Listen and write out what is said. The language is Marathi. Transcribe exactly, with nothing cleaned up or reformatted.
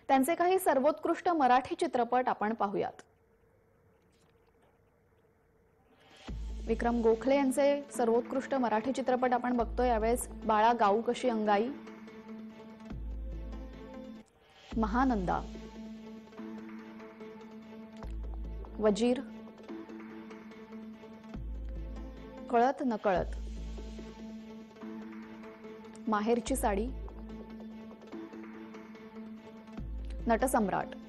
त्यांचे काही सर्वोत्कृष्ट मराठी चित्रपट आपण पाहूयात। विक्रम गोखले यांचे सर्वोत्कृष्ट मराठी चित्रपट आपण बघतोय यावेळेस बाळा गाऊ कशी अंगाई, महानंदा, वजीर, कळत नकळत, माहेरची साडी, नटसम्राट।